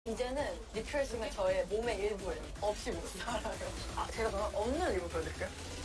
이제는 리퓨어싱은 저의 몸의 일부예요. 없이 못 살아요. 아, 제가 그럼 없는 리뷰 보여드릴게요.